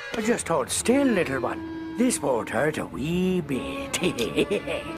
Just hold still, little one. This won't hurt a wee bit.